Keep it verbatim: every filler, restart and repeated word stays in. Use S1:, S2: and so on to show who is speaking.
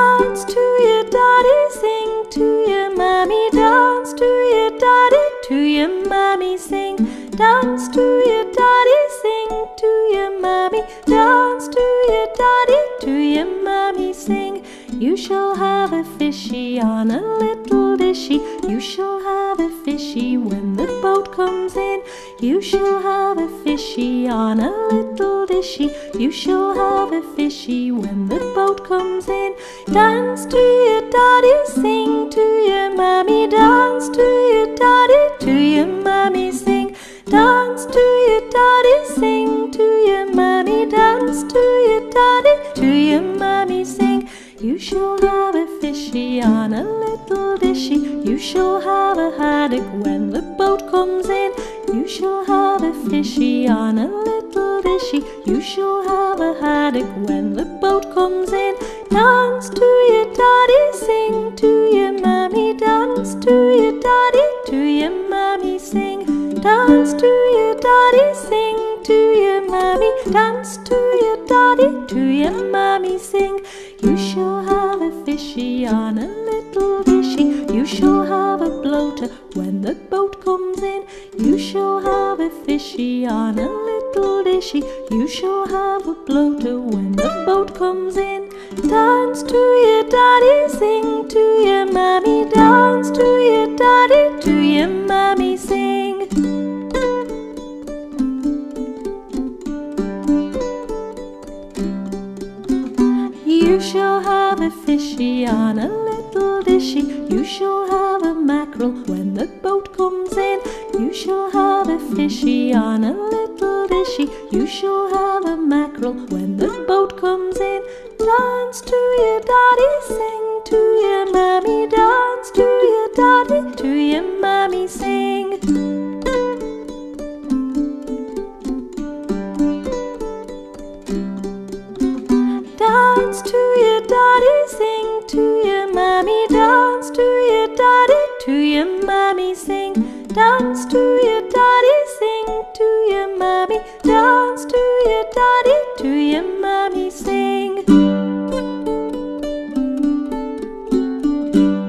S1: Dance to your daddy, sing to your mommy. Dance to your daddy, to your mommy, sing. Dance to your daddy, sing to your mommy. Dance to your daddy, to your mommy, sing. You shall have a fishy on a little dishy. You shall have a fishy when the boat comes in. You shall have a fishy on a little dishy. You shall have a fishy when the boat comes in. Dance to your daddy, sing to your mommy. Dance to your daddy, to your mommy, sing. Dance to your daddy, sing to your mommy. Dance to your daddy, to your mommy, sing. You shall have a fishy on a little dishy. You shall have a haddock when the boat comes in. You shall have a fishy on a little dishy. You shall have a haddock when the boat comes in. Dance to your daddy, sing to your mommy. Dance to your daddy, to your mommy, sing. Dance to your daddy, sing to your mommy. Dance to your daddy, to your mommy, sing. You shall have a fishy on a little dishy. You shall have a bloater when the boat comes in. You shall have a fishy on a little dishy. You shall have a bloater when the boat comes in. Dance to your daddy, sing to your mommy. Dance to your daddy, to your mommy, sing. You shall have a fishy on a little dishy. You shall have a mackerel when the boat comes in. You shall have a fishy on a little dishy. You shall have a mackerel when the boat comes in. Dance to your daddy, sing to your mommy. Dance to your daddy, to your mommy, sing. Dance to your daddy, sing to your mommy. Dance to your daddy, to your mommy, sing. Dance to your daddy, sing to your mommy. Dance to your daddy, to your mommy, sing.